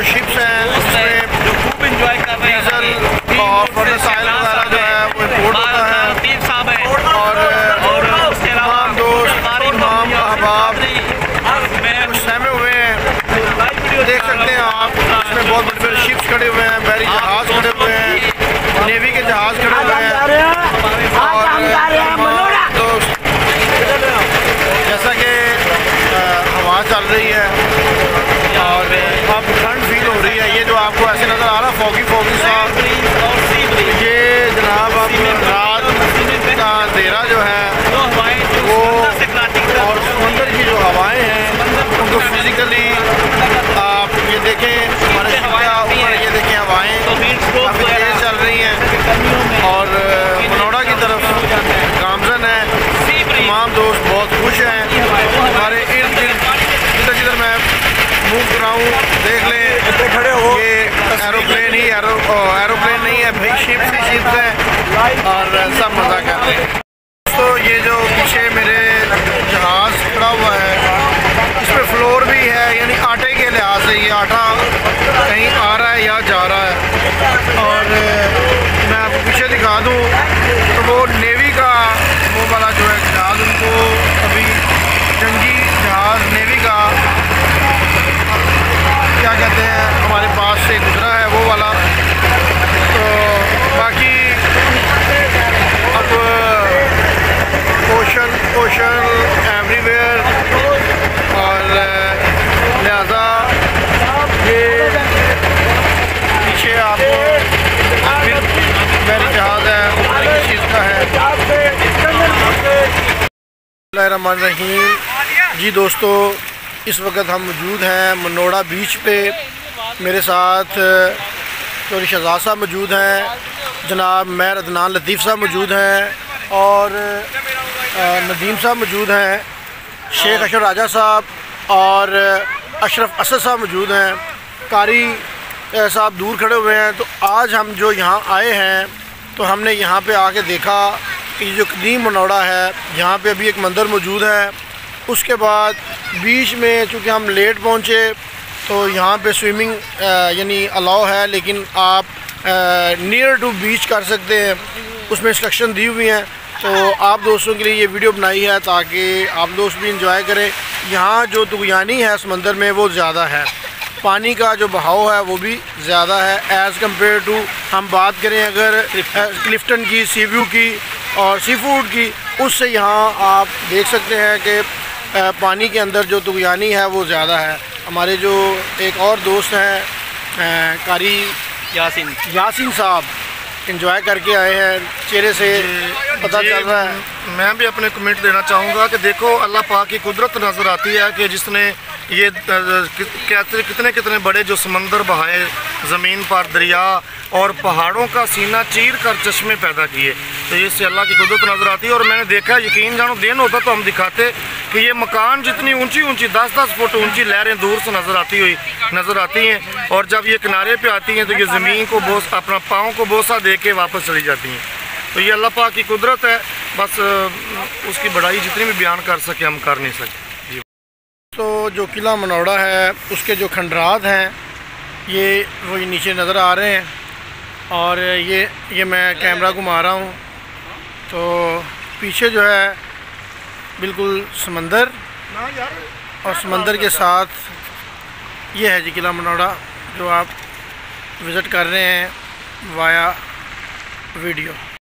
Ships हैं उसमें जो खूब इंजॉय कर रहे हैं डीजल और फर्टिलाइजर वगैरह जो है वो इम्पोर्ट होता है। और तमाम दोस्त तमाम अहबाब कुछ सहमे हुए हैं, देख सकते हैं आप। इसमें बहुत बड़े बड़े शिप्स खड़े हुए हैं, बहरी जहाज़ खड़े हुए हैं, नेवी के जहाज़ खड़े हुए हैं। और दोस्त जैसा कि हवा चल रही है और अब ठंड फील हो रही है, ये जो आपको ऐसे नज़र आ रहा है फॉगी फॉगी सा, ये जनाब अब रात का अंधेरा जो है वो और समंदर की जो हवाएं हैं उनको फिज़िकली आप ये देखें, हमारे ऊपर ये देखें हवाएं काफ़ी तेज़ चल रही हैं और मनोड़ा की तरफ गामजन है। तमाम दोस्त बहुत खुश हैं। हमारे इर्द गिर्द जिधर जिधर मैं मूव कराऊँ देख लें, खड़े हो ये एरोप्लेन ही एरोप्लेन नहीं है भाई, शिप्स ही शिप्स हैं और सब मज़ा कर रहे हैं। तो ये जो पीछे मेरे जहाज़ खड़ा हुआ है इसमें फ्लोर भी है, यानी आटे के लिहाज से ये आटा कहीं आ रहा है या जा रहा है। और मैं आपको पीछे दिखा दूँ तो वो नेवी का वो वाला जो है जहाज़, उनको अभी जंगी जहाज़ नेवी का क्या कहते हैं हमारे पास से गुजरा है वो वाला। तो बाकी अब ओशन एवरीवेयर और लिहाजा ये पीछे आपको मेरी जहाज़ है ऊपर किस चीज़ का है। बिस्मिल्लाहिर्रहमानिर्रहीम। जी दोस्तों, इस वक्त हम मौजूद हैं मनोड़ा बीच पे। मेरे साथ चौधरी शहजाद साहब मौजूद हैं, जनाब मेहर अदनान लतीफ़ साहब मौजूद हैं और नदीम साहब मौजूद हैं, शेख अशर राजा साहब और अशरफ असद साहब मौजूद हैं, कारी साहब दूर खड़े हुए हैं। तो आज हम जो यहाँ आए हैं तो हमने यहाँ पे आके देखा कि जो कदीम मनोड़ा है यहाँ पे अभी एक मंदिर मौजूद है। उसके बाद बीच में चूँकि हम लेट पहुँचे तो यहाँ पे स्विमिंग यानी अलाउ है, लेकिन आप नियर टू बीच कर सकते हैं, उसमें इंस्ट्रक्शन दी हुई हैं। तो आप दोस्तों के लिए ये वीडियो बनाई है ताकि आप दोस्त भी इंजॉय करें। यहाँ जो तुगयानी है समंदर में वो ज़्यादा है, पानी का जो बहाव है वो भी ज़्यादा है एज़ कम्पेयर टू हम बात करें अगर क्लिफ्टन की, सी व्यू की और सी फूड की, उससे यहाँ आप देख सकते हैं कि पानी के अंदर जो तुगयानी है वो ज़्यादा है। हमारे जो एक और दोस्त हैं कारी यासीन साहब एंजॉय करके आए हैं, चेहरे से पता चल रहा है। मैं भी अपने कमेंट देना चाहूँगा कि देखो अल्लाह पाक की कुदरत नज़र आती है कि जिसने ये कितने कितने बड़े जो समंदर बहाए, ज़मीन पर दरिया और पहाड़ों का सीना चीर कर चश्मे पैदा किए। तो इससे अल्लाह की कुदरत नज़र आती है। और मैंने देखा, यकीन जानो दिन होता तो हम दिखाते कि ये मकान जितनी ऊंची ऊंची 10-10 फुट ऊंची लहरें दूर से नज़र आती हैं और जब ये किनारे पे आती हैं तो ये ज़मीन को अपना पाँव को बोसा दे के वापस चली जाती हैं। तो ये अल्लाह पाक की कुदरत है, बस उसकी बड़ाई जितनी भी बयान कर सके हम कर नहीं सकते। तो जो किला मनोड़ा है उसके जो खंडरात हैं ये वही नीचे नज़र आ रहे हैं और ये मैं कैमरा घुमा रहा हूँ तो पीछे जो है बिल्कुल समंदर और समंदर के साथ ये है जी किला मनोड़ा जो आप विज़िट कर रहे हैं वाया वीडियो।